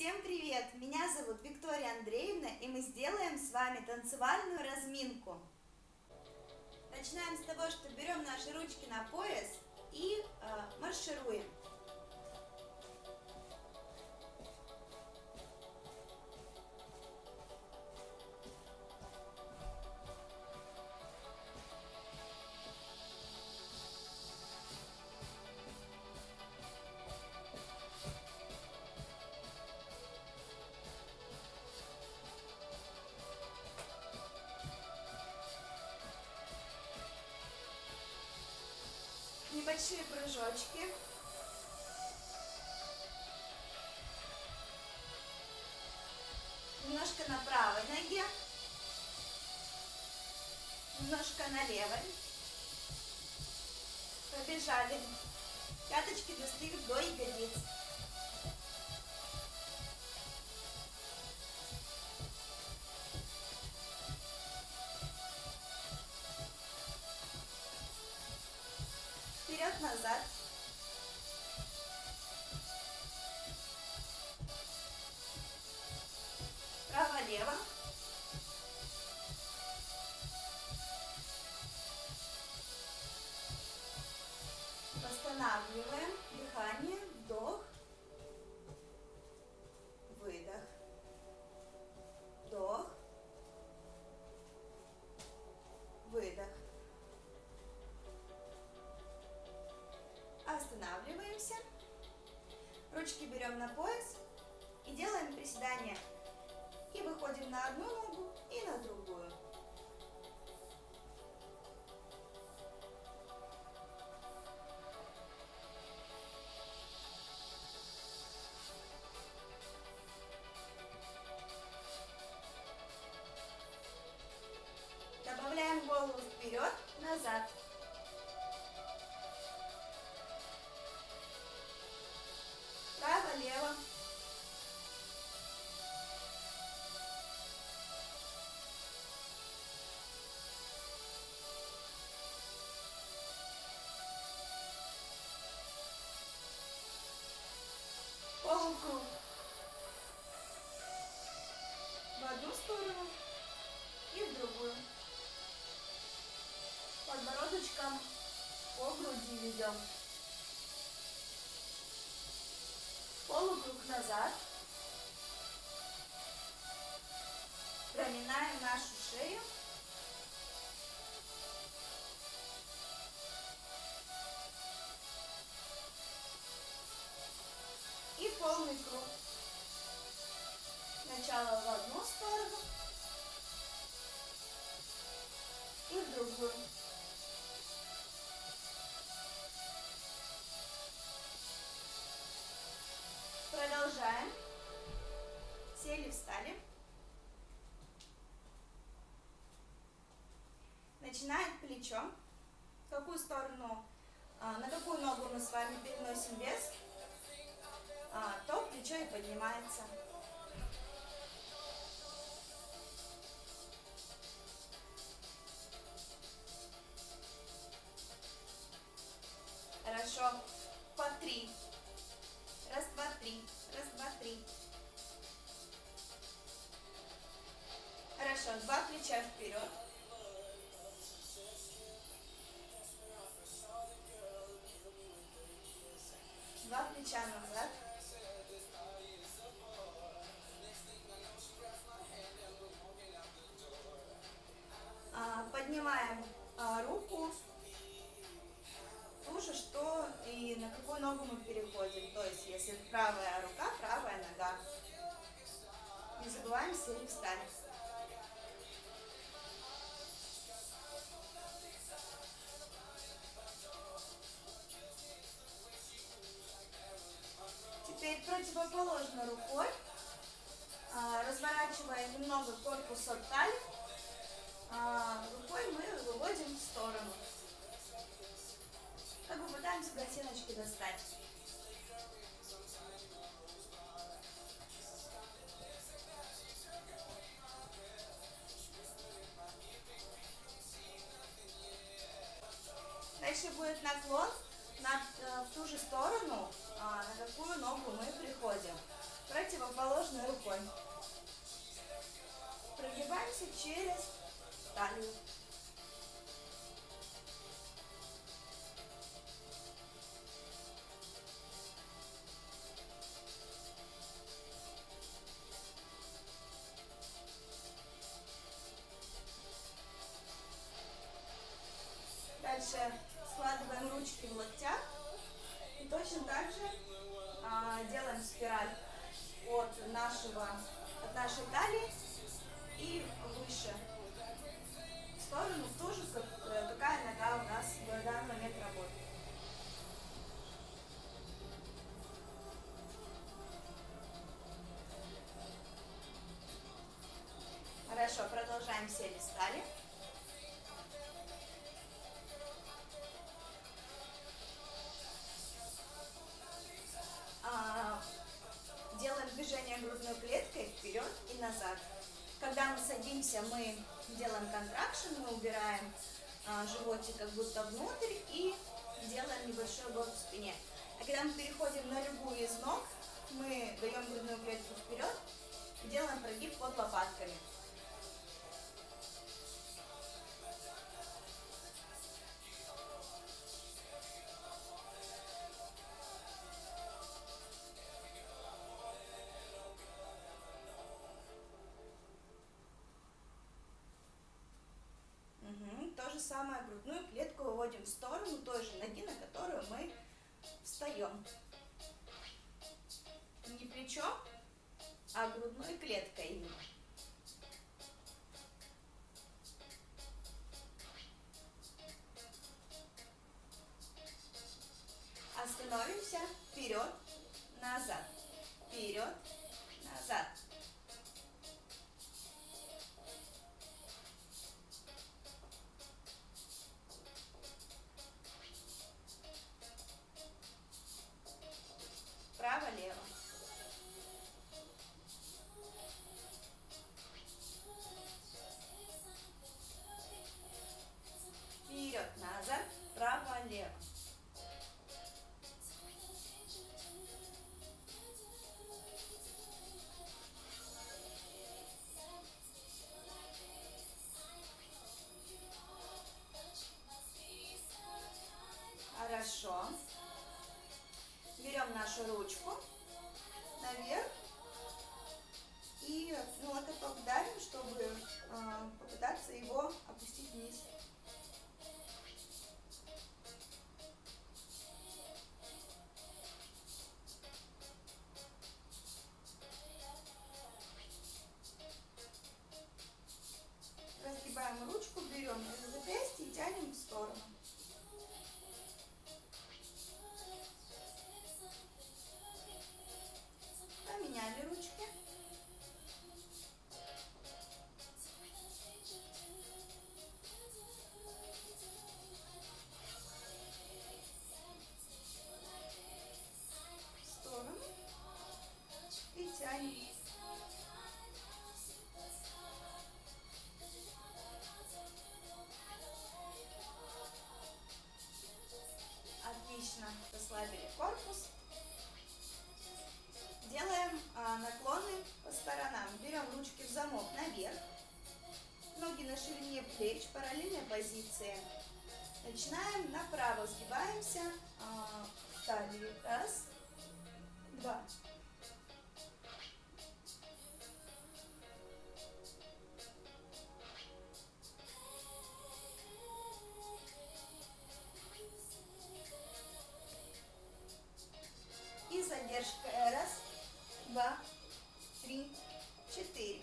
Всем привет! Меня зовут Виктория Андреевна, и мы сделаем с вами танцевальную разминку. Начинаем с того, что берем наши ручки на пояс и маршируем. Небольшие прыжочки. Немножко на правой ноге, немножко на левой. Побежали. Пяточки достают до ягодиц. Вперед-назад. Право-лево. Восстанавливаем дыхание. Вдох. Выдох. Вдох. Выдох. Останавливаемся. Ручки берем на пояс и делаем приседания. И выходим на одну ногу и на другую. Добавляем голову вперед, назад. Право-лево. Полукруг. В одну сторону и в другую. Подбородочком по груди ведем. Полукруг назад. Проминаем нашу шею. И полный круг. Сначала в одну сторону и в другую. Продолжаем. Сели, встали. Начинаем плечо. В какую сторону, на какую ногу мы с вами переносим вес, то плечо и поднимается. Хорошо. По 3. Раз, два, три. Раз, два, три. Хорошо. Два плеча вперед. Два плеча назад. Поднимаем руку. Ту же, что и на какую ногу мы переходим. То есть, если правая рука, правая нога. Не забываем сели, встали. Теперь противоположной рукой, разворачивая немного корпус от талии, рукой мы выводим в сторону. Как бы пытаемся до стеночки достать. Дальше будет наклон в ту же сторону, на какую ногу мы приходим. Противоположно. противоположной рукой. Прогибаемся через талию. Дальше складываем ручки в локтях и точно так же делаем спираль от нашей талии и выше, в сторону тоже, какая нога у нас в данный момент работает. Хорошо, продолжаем, сели, встали. Делаем движение грудной клеткой вперед и назад. Когда мы садимся, мы делаем контракшн, мы убираем животик как будто внутрь и делаем небольшой бок в спине. А когда мы переходим на любую из ног, мы даем грудную клетку вперед и делаем прогиб под лопатками. То же самое, грудную клетку выводим в сторону той же ноги, на которую мы встаем. Не плечом, а грудной клеткой именно. Остановимся, вперед, назад, вперед, назад. Право-лево. Вперед, назад, право-лево. Хорошо. Берем нашу ручку наверх и локоток давим, чтобы попытаться его опустить вниз. Разгибаем ручку, берем за запястье и тянем в сторону. Поменяли ручки. В сторону. И тянем. Отлично. Расслабили корпус. Делаем наклоны по сторонам. Берем ручки в замок наверх. Ноги на ширине плеч, параллельная позиция. Начинаем направо, сгибаемся в талии. Раз, два. И задержка. Раз, два, три, четыре.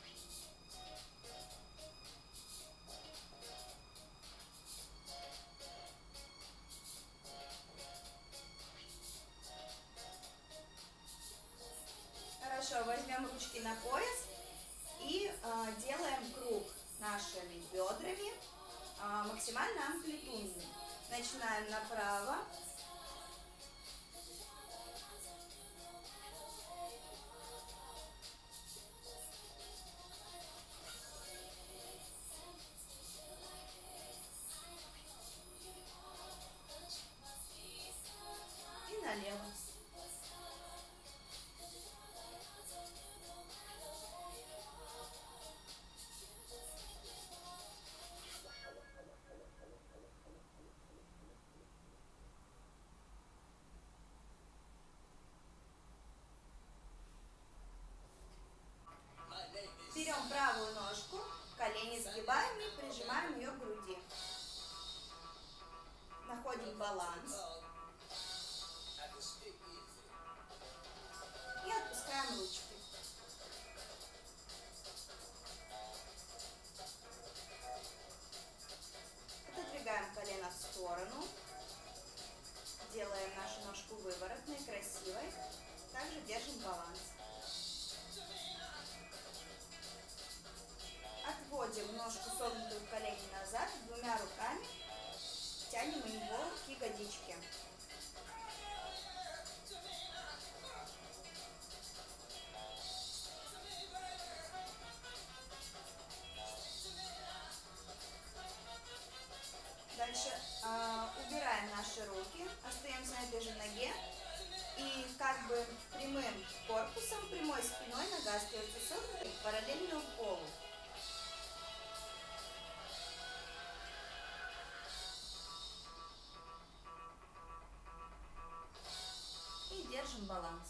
Хорошо, возьмем ручки на пояс и делаем круг нашими бедрами максимально амплитудный. Начинаем направо. И налево. Сгибаем и прижимаем ее к груди. Находим баланс. И отпускаем ручки. Отодвигаем колено в сторону. Делаем нашу ножку выворотной, красивой. Также держим баланс. Отводим ножку, согнутую в колени, назад. Двумя руками тянем его к ягодичке. Дальше убираем наши руки, остаемся на этой же ноге и как бы прямым корпусом, прямой спиной нога остается согнутой параллельно полу. И держим баланс.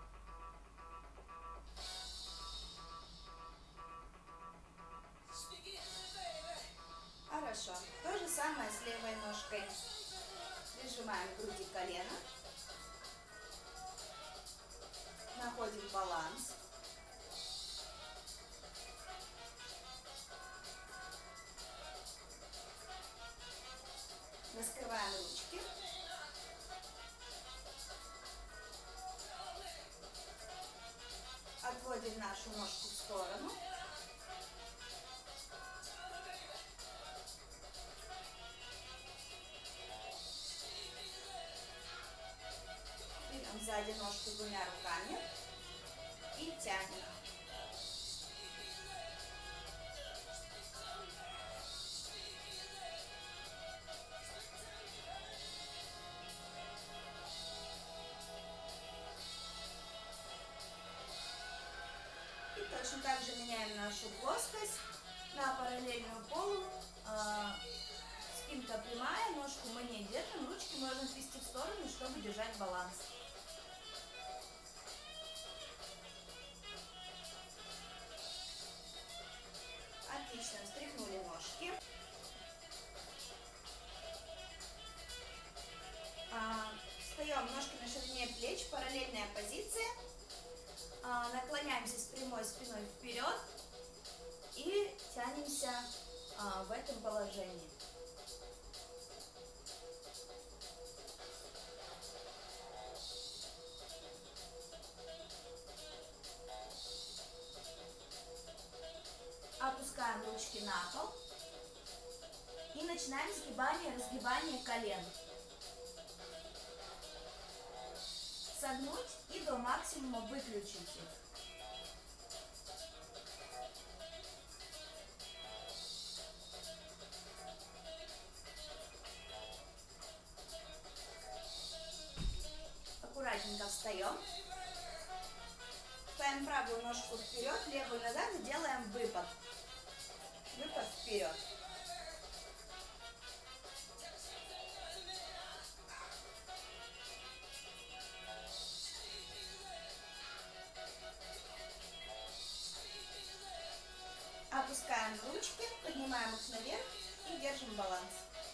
Хорошо. То же самое с левой ножкой. Прижимаем к груди колено. Находим баланс. Раскрываем ручки. Отводим нашу ножку в сторону. Берем сзади ножку двумя руками и тянем. И точно так же меняем нашу плоскость на параллельную полу. Спинка прямая, ножку мы не держим, ручки можно отвести в сторону, чтобы держать баланс. Отлично, встряхнули ножки. Встаем, ножки на ширине плеч, параллельная позиция. Наклоняемся с прямой спиной вперед и тянемся в этом положении. Опускаем ручки на пол и начинаем разгибание колен. Согнуть и до максимума выключить их. Аккуратненько встаем. Ставим правую ножку вперед, левую назад и делаем выпад. Выпад вперед. Опускаем ручки, поднимаем их наверх и держим баланс.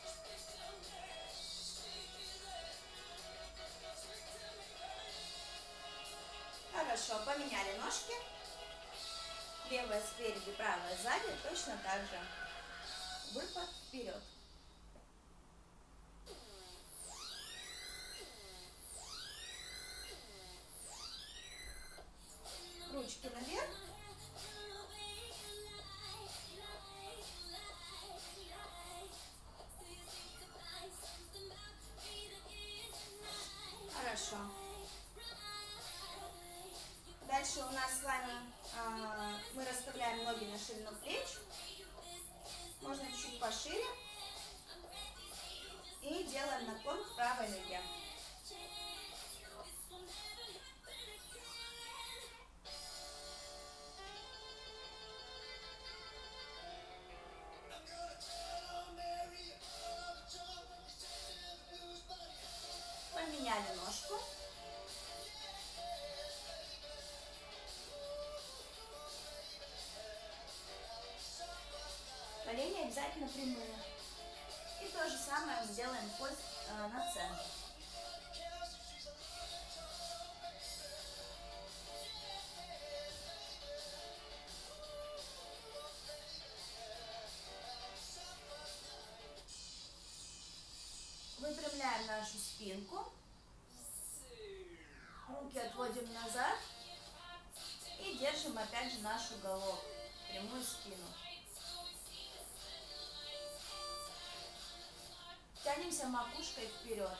Хорошо, поменяли ножки. Левая спереди, правая сзади, точно так же. Выпад вперед. Ручки наверх. Хорошо. Дальше у нас с вами мы расставляем ноги на ширину плеч. Можно чуть пошире. И делаем наклон к правой ноге. Поменяли ножку. и обязательно прямые. И то же самое мы делаем на центр. Выпрямляем нашу спинку, руки отводим назад и держим опять же нашу голову, прямую спину. Тянемся макушкой вперед.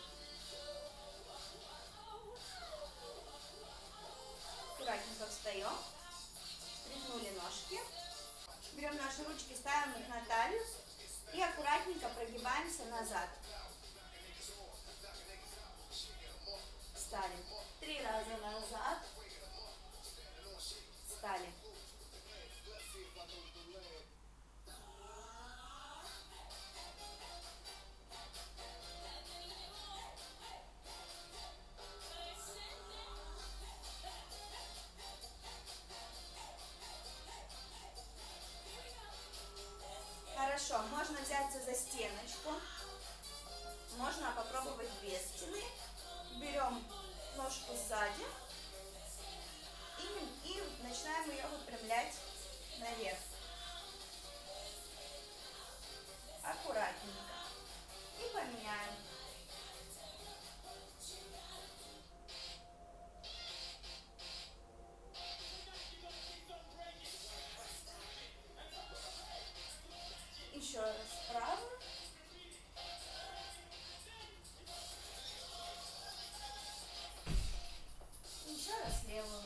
Аккуратненько встаем, стряхнули ножки, берем наши ручки, ставим их на талию и аккуратненько прогибаемся назад. Встали. 3 раза назад. Встали. Хорошо, можно взяться за стеночку, можно попробовать без стены. Берем ножку сзади и начинаем ее выпрямлять наверх. Аккуратненько. И поменяем. Еще раз правую. Еще раз левую.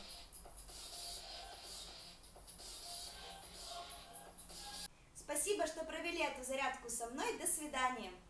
Спасибо, что провели эту зарядку со мной. До свидания.